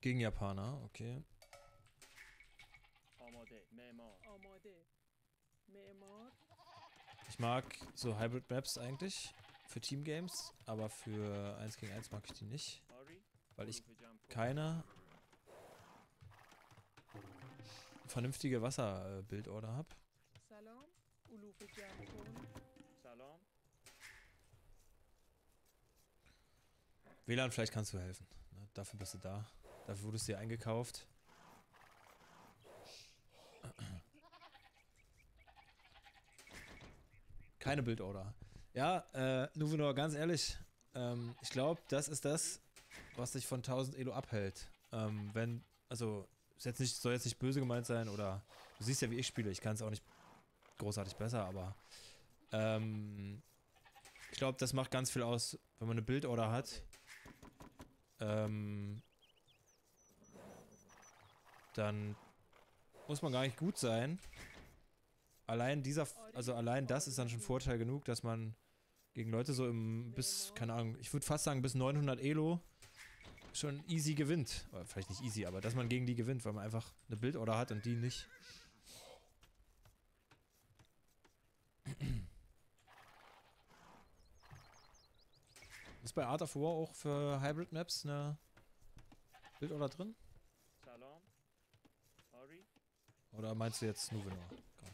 Gegen Japaner, okay. Ich mag so Hybrid Maps eigentlich für Teamgames, aber für 1 gegen 1 mag ich die nicht, weil ich keine vernünftige Wasserbildorder habe. WLAN, vielleicht kannst du helfen. Ne? Dafür bist du da. Dafür wurdest du dir eingekauft. Keine Bildorder. Ja, Nuvenor, ganz ehrlich, ich glaube, das ist das, was dich von 1000 Elo abhält. Also, soll jetzt nicht böse gemeint sein oder, du siehst ja, wie ich spiele, ich kann es auch nicht großartig besser, aber, ich glaube, das macht ganz viel aus, wenn man eine Bildorder hat, dann muss man gar nicht gut sein. Allein allein das ist dann schon Vorteil genug, dass man gegen Leute so keine Ahnung, ich würde fast sagen bis 900 Elo schon easy gewinnt. Oder vielleicht nicht easy, aber dass man gegen die gewinnt, weil man einfach eine Bildorder hat und die nicht. Ist bei Art of War auch für Hybrid Maps eine Bildorder drin? Oder meinst du jetzt Nuvenor?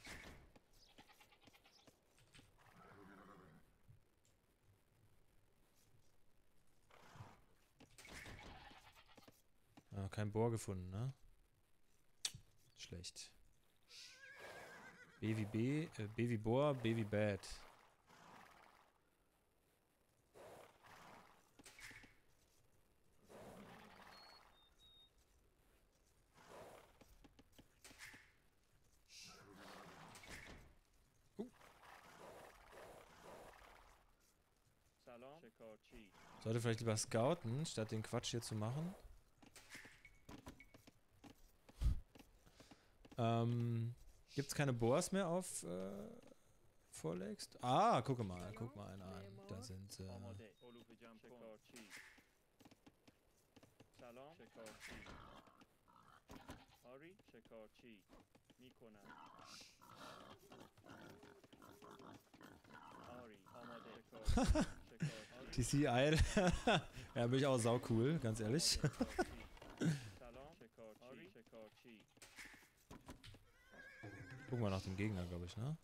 Ah, kein Bohr gefunden, ne? Schlecht. B wie B wie Bohr, B wie Bad. Sollte vielleicht lieber scouten, statt den Quatsch hier zu machen. Gibt's keine Boas mehr auf vorlegst? Ah, guck mal einen an. Da sind sie. TC Eil. Ja, bin ich auch sau cool, ganz ehrlich. Gucken wir nach dem Gegner, glaube ich, ne?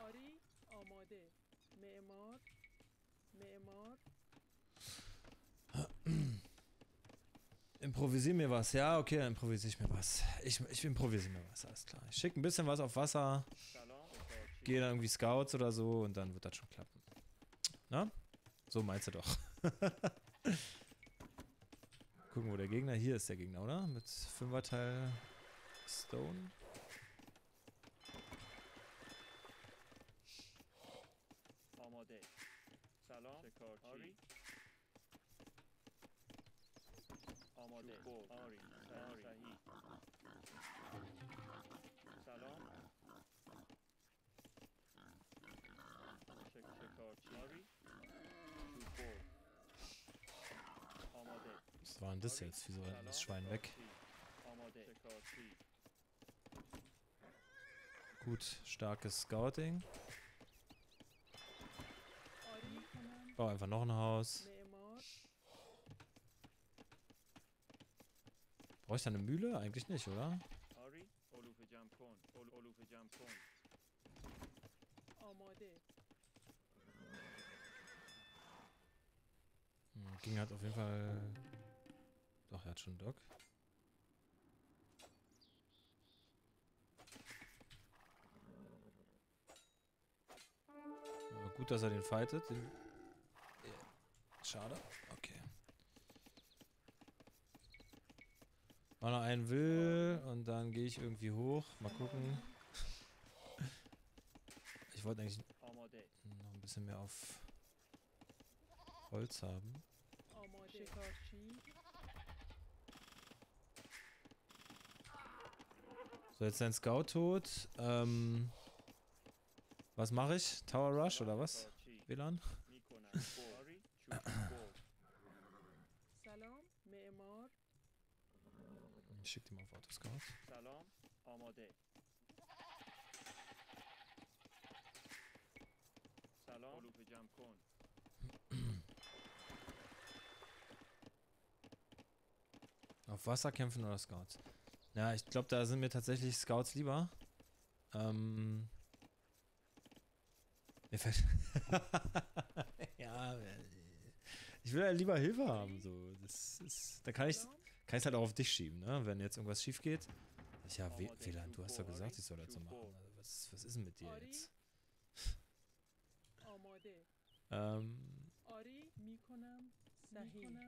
Improvisier mir was. Ja, okay, dann improvisiere ich mir was. Ich improvisiere mir was, alles klar. Ich schicke ein bisschen was auf Wasser. Gehe dann irgendwie Scouts oder so und dann wird das schon klappen. Na? So meinst du doch. Gucken, wo der Gegner... Hier ist der Gegner, oder? Mit 5er-Teil Stone. Was war denn das jetzt? Wieso rennt das Schwein weg? Gut, starkes Scouting. Bau einfach noch ein Haus. Brauche ich da eine Mühle? Eigentlich nicht, oder? Ging halt auf jeden Fall... Doch, er hat schon einen Dock. Aber gut, dass er den fightet. Schade. Okay. Wenn er einen will und dann gehe ich irgendwie hoch. Mal gucken. Ich wollte eigentlich noch ein bisschen mehr auf Holz haben. So, jetzt sein Scout tot. Was mache ich? Tower Rush oder was? WLAN? Ich schick die mal auf Autoscout. سلام آماده سلام علوف جمع کن Auf Wasser kämpfen oder Scouts? Ja, ich glaube, da sind mir tatsächlich Scouts lieber. Mir fällt... ja, ich will ja lieber Hilfe haben, so. Das ist... Da kann ich es halt auch auf dich schieben, ne? Wenn jetzt irgendwas schief geht. Ja, WLAN, du hast doch gesagt, ich soll das so machen. Also, was ist denn mit dir jetzt? آری میکنم صحیح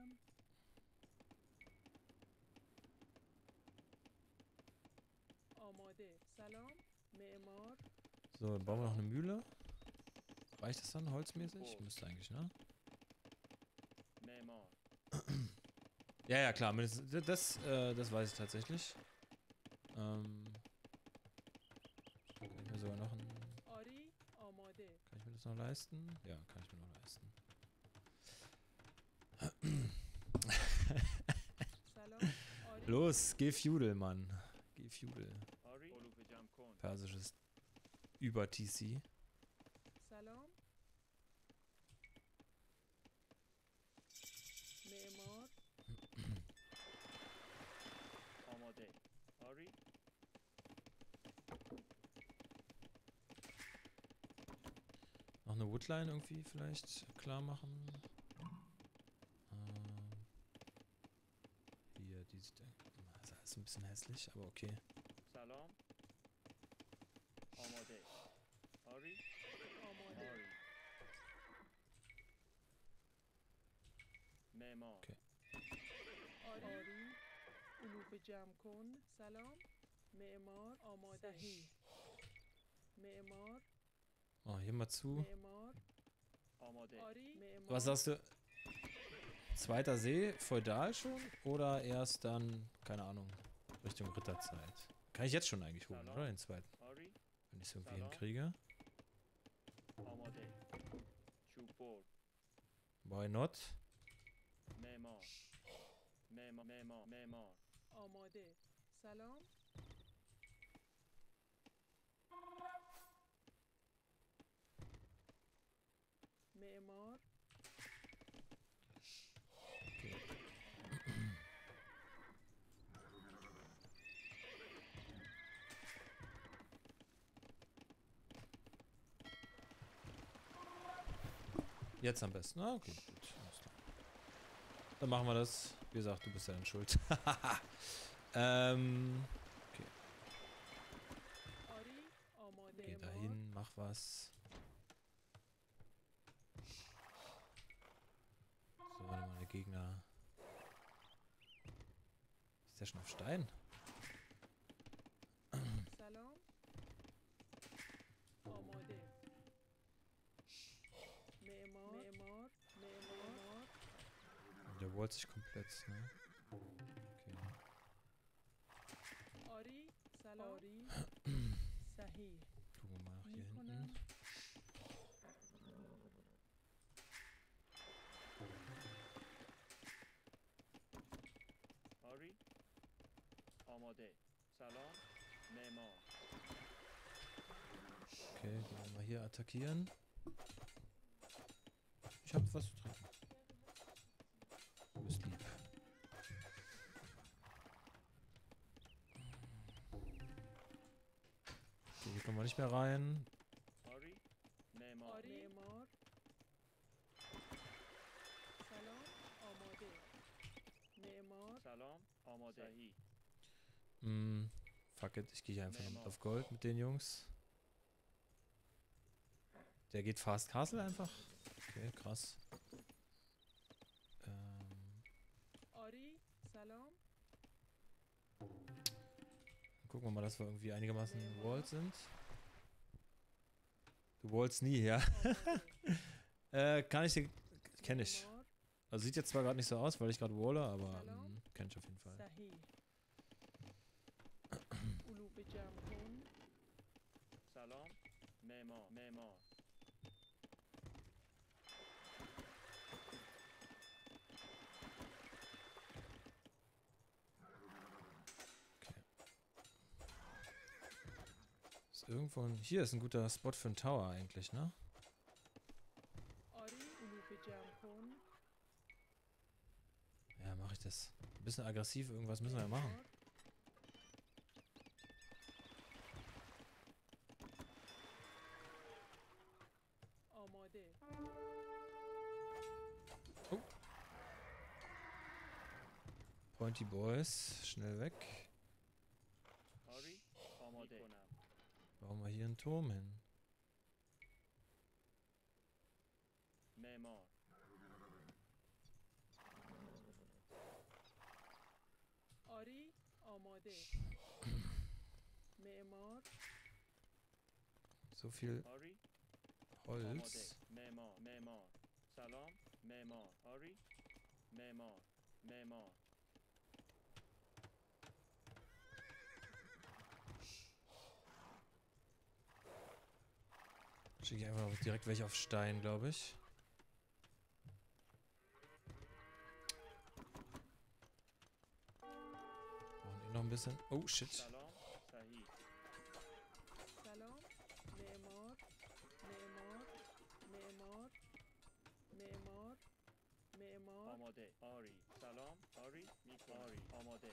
آماده سلام معمار So, dann bauen wir noch eine Mühle. Reicht das dann holzmäßig? Müsste eigentlich, ne? معمار Ja, ja, klar. Das weiß ich tatsächlich. Kann ich mir sogar noch ein... آری آماده Kann ich mir das noch leisten? Ja, kann ich mir noch leisten. سلام آری Los, geh Feudal, Mann. Geh Feudal. آری علوف جمع کن Persisches Über-TC. سلام معمار آماده آری Noch eine Woodline irgendwie vielleicht klar machen. Hier, die sieht... Das ist ein bisschen hässlich, aber okay. سلام آماده آری آماده آری معمار Okay. آری علوف جمع کن سلام معمار آماده صحیح معمار Oh, hier mal zu. معمار آماده آری معمار Was sagst du? Zweiter See, feudal schon? Oder erst dann, keine Ahnung, Richtung Ritterzeit? Kann ich jetzt schon eigentlich holen, oder? Den zweiten. آری Wenn ich es irgendwie hinkriege. آماده چوب Why not? معمار معمار آماده سلام معمار Okay. Jetzt am besten. Ah, okay, gut. Alles klar. Dann machen wir das. Wie gesagt, du bist ja dann schuld. Okay. آری آماده Geh معمار dahin, mach was. So, warte mal, der Gegner. Ist der schon auf Stein? سلام آماده معمار معمار معمار Der wallt sich komplett, ne? Okay. آری سلام آری صحیح Gucken wir mal nach hier میکنم hinten. آری آماده سلام معمار Okay, gehen wir mal hier attackieren. Ich hab was zu trinken. Du bist lieb. Okay, hier kommen wir nicht mehr rein. آری معمار آری معمار سلام آماده معمار سلام آماده صحیح Fuck it, ich gehe hier einfach noch mit auf Gold mit den Jungs. Der geht Fast Castle einfach. Okay, krass. آری سلام Gucken wir mal, dass wir irgendwie einigermaßen walled sind. Du wallst nie, ja. آماده Kann ich dir... Kenn ich. معمار Also sieht jetzt zwar gerade nicht so aus, weil ich gerade walle, aber kenn ich auf jeden Fall. صحیح علوف جمع کن سلام معمار Ist irgendwo ein, hier ist ein guter Spot für einen Tower eigentlich, ne? آری علوف جمع کن. Ja, mache ich das. Ein bisschen aggressiv, irgendwas müssen wir ja machen. معمار. آماده. Pointy Boys, schnell weg. آری آماده میکنم. Bauen wir hier einen Turm hin. معمار آری آماده. معمار. So viel آری آماده Holz. معمار سلام معمار آری معمار Schicke ich einfach direkt welche auf Stein, glaube ich. Brauchen eh noch ein bisschen. Oh, shit. سلام صحیح سلام. معمار. معمار. معمار. معمار. معمار. آماده آری سلام آری میکنم آری آماده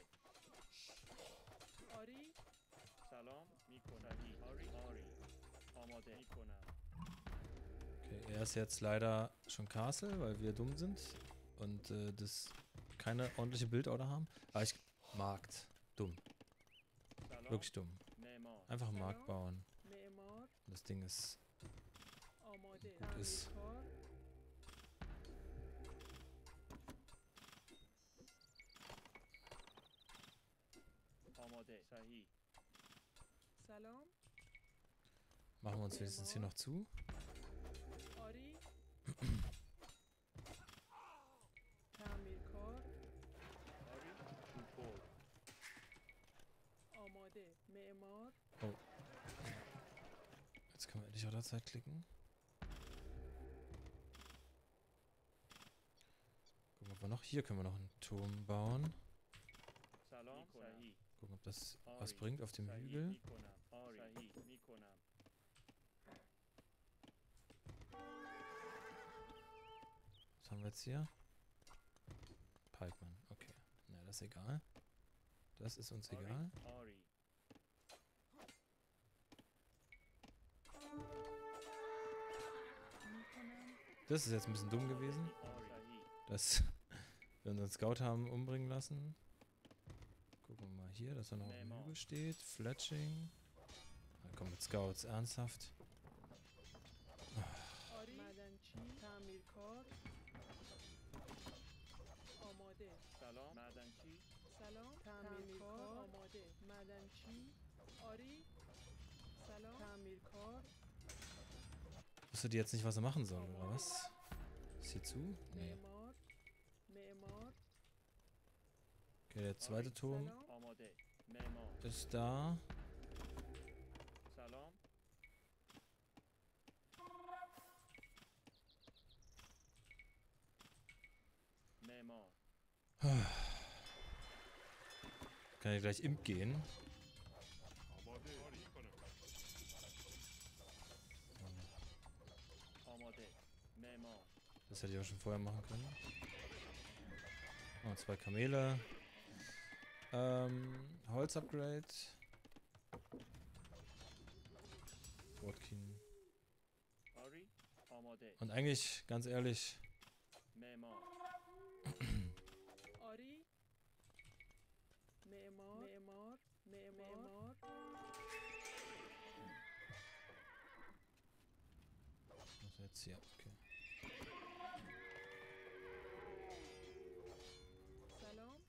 آری. سلام میکنم صحیح آری آماده میکنم Okay, er ist jetzt leider schon Castle, weil wir dumm sind und das keine ordentliche Bildorder haben. Aber ich Markt. Dumm. سلام Wirklich dumm. معمار Einfach einen Markt bauen. معمار. Und das Ding ist آماده. Gut ist. تعمیرکار. آماده صحیح سلام. machen wir uns wenigstens hier noch zu. آری. تعمیرکار. آری چوبور آماده. معمار. Jetzt können wir endlich auch da Zeit klicken. Gucken, ob wir noch. Hier können wir noch einen Turm bauen. سلام صحیح Gucken, ob das was bringt auf dem صحیح Hügel. میکنم آری صحیح میکنم Was haben wir jetzt hier? Pikeman, okay. Na, das ist egal. Das ist uns egal. آری میکنم. Das ist jetzt ein bisschen dumm gewesen, آری صحیح dass wir unseren Scout haben umbringen lassen. Gucken wir mal hier, dass er noch auf dem Hügel steht. Fletching. Dann kommen mit Scouts, ernsthaft. آری. معدنچی. تعمیرکار. آماده. سلام معدنچی سلام. تعمیرکار. آماده. معدنچی. آری. سلام. تعمیرکار. Wusste die jetzt nicht, was er machen soll, oder was? Ist hier zu? Nee. معمار. معمار. Okay, der zweite Turm سلام. آماده معمار ist da. سلام معمار Kann ja gleich Imp gehen. آماده معمار Das hätte ich auch schon vorher machen können. Oh, 2 Kamele. Holz-Upgrade. Watkin. آری آماده Und eigentlich, ganz ehrlich, معمار آری. معمار. معمار. معمار. was ist jetzt hier? Okay. سلام.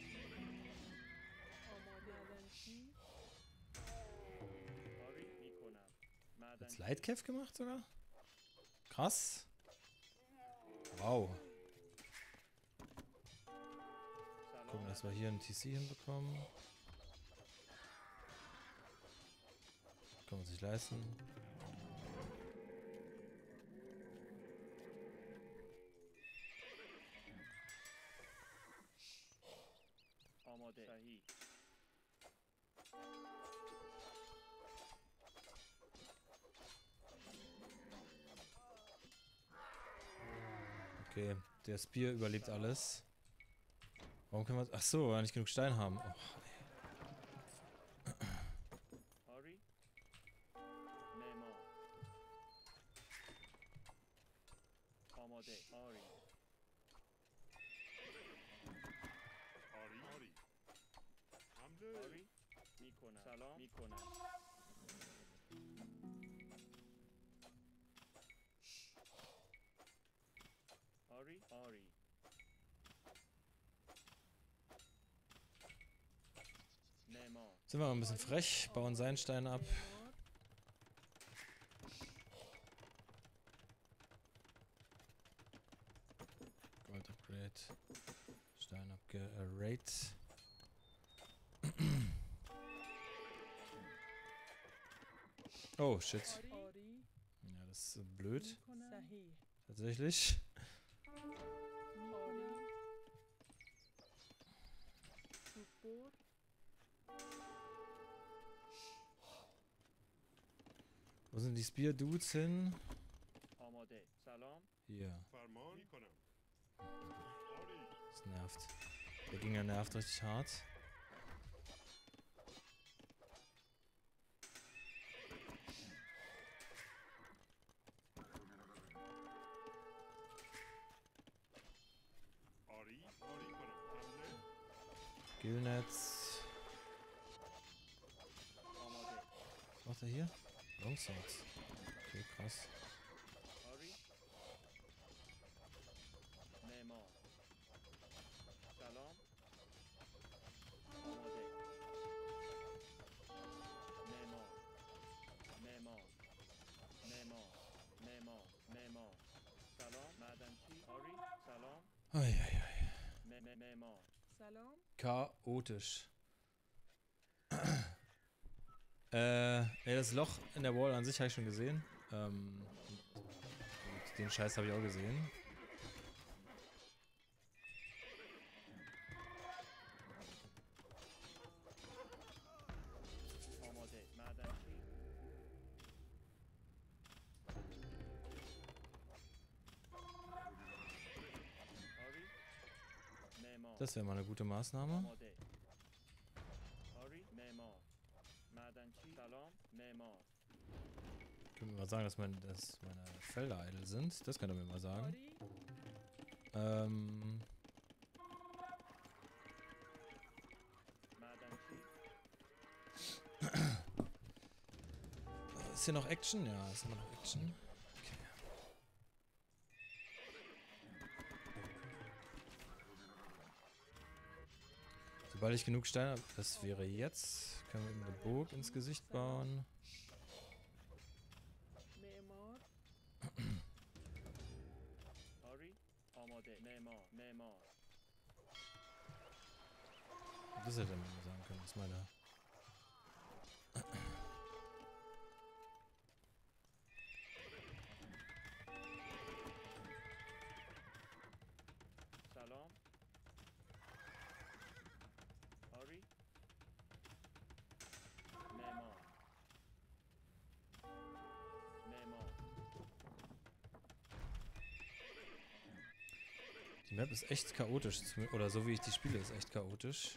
آماده. معدنچی. آری میکنم Jetzt معدنچی Lightcave gemacht sogar? Krass. Wow. Gucken, سلام dass wir hier einen TC hinbekommen. Können wir uns nicht leisten. آماده صحیح Okay, der Spear überlebt alles. Warum können wir... Ach so, weil wir nicht genug Stein haben. Oh, Hurry. Memor. آماده. آری. آری حمله آری. میکنم. سلام. میکنم. آری. آری. Memor. sind wir mal ein bisschen frech, bauen Sandstein ab. معمار Gold Upgrade. Stein abgerate. Oh, shit. آری Ja, das ist blöd. صحیح Tatsächlich. آری توپور Wo sind die Spear-Dudes hin? آماده. سلام. Hier. فرمان میکنم Das nervt. Der Gegner nervt richtig hart. آری کنم حمله Gillnetz. آماده. Was macht er hier? Longswords. Okay, krass. آری. معمار. سلام. آماده. معمار. معمار. معمار. معمار. معمار. سلام. معدنچی. آری. سلام. Eieiei. معمار. سلام Chaotisch. Ey, das Loch in der Wall an sich habe ich schon gesehen. Und den Scheiß habe ich auch gesehen. آماده. معدنچی. آری. معمار. Das wäre mal eine gute Maßnahme. آماده. آری. معمار. معدنچی. سلام. معمار. Können wir mal sagen, dass meine Felder idle sind? Das könnt ihr mir mal sagen. آری معدنچی. Ist hier noch Action? Ja, ist immer noch Action. Okay. Sobald ich genug Steine habe, das wäre jetzt, können wir ihm eine Burg ins Gesicht bauen. معمار آری. آماده. معمار. معمار. Das hätte er mir mal sagen können, das ist meine... سلام. آری. معمار. معمار. Die Map ist echt chaotisch, oder so wie ich die spiele, ist echt chaotisch.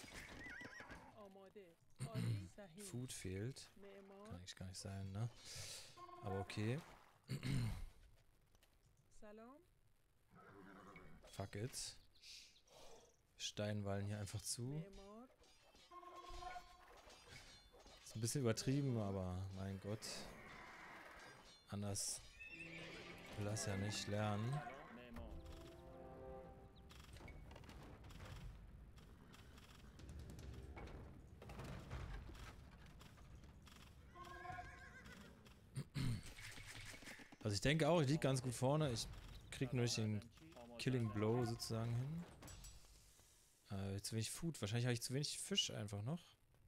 آماده آری صحیح Food fehlt. Kann معمار eigentlich gar nicht sein, ne? Aber okay. سلام Fuck it. Steinwallen hier einfach zu. معمار Ist ein bisschen übertrieben, aber mein Gott. Anders will das ja nicht lernen. سلام. معمار. Also ich denke auch, ich liege ganz gut vorne. Ich krieg nur nicht den معدنچی. آماده. Killing Blow sozusagen hin. Zu wenig Food. Wahrscheinlich habe ich zu wenig Fisch einfach noch.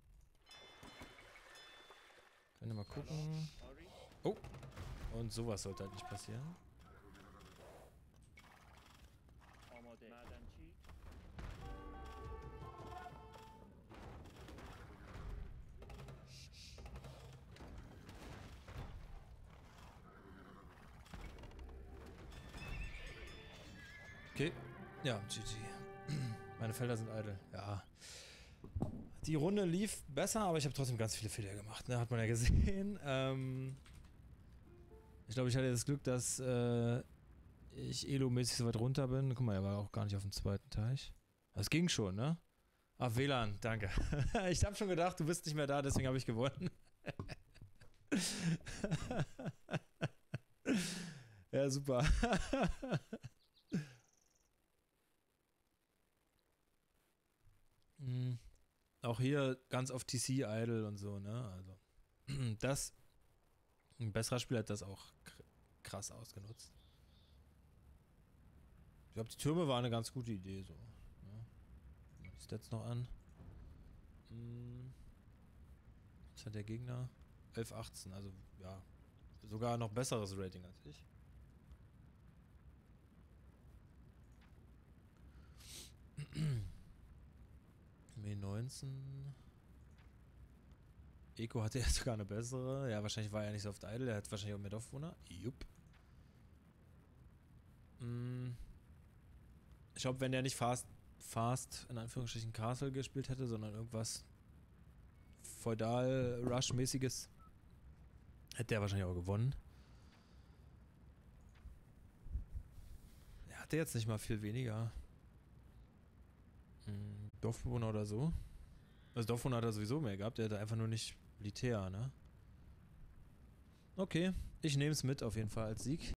Wenn wir mal gucken. آری. Und sowas sollte halt nicht passieren. آماده. معدنچی. Okay. Ja, GG. Meine Felder sind eitel. Ja. Die Runde lief besser, aber ich habe trotzdem ganz viele Fehler gemacht, ne? Hat man ja gesehen. Ich glaube, ich hatte das Glück, dass ich elo-mäßig so weit runter bin. Guck mal, er war auch gar nicht auf dem zweiten Teich. Das ging schon, ne? Ah, WLAN, danke. Ich habe schon gedacht, du bist nicht mehr da, deswegen habe ich gewonnen. Ja, super. Auch hier ganz auf TC idle und so, ne? Also, das. Ein besserer Spieler hat das auch krass ausgenutzt. Ich glaube, die Türme waren eine ganz gute Idee, so. Ne? Die Stats noch an. Was hat der Gegner? 11-18, also ja. Sogar noch besseres Rating als ich. May 19. Eco hatte ja sogar eine bessere. Ja, wahrscheinlich war er nicht so oft idle. Er hat wahrscheinlich auch mehr Dorfbewohner. Jupp. Ich glaube, wenn der nicht fast in Anführungsstrichen Castle gespielt hätte, sondern irgendwas Feudal-Rush-mäßiges, hätte der wahrscheinlich auch gewonnen. Er hatte jetzt nicht mal viel weniger Dorfbewohner oder so. Also Dorfbewohner hat er sowieso mehr gehabt, er hatte einfach nur nicht Militär, ne? Okay, ich nehme es mit auf jeden Fall als Sieg.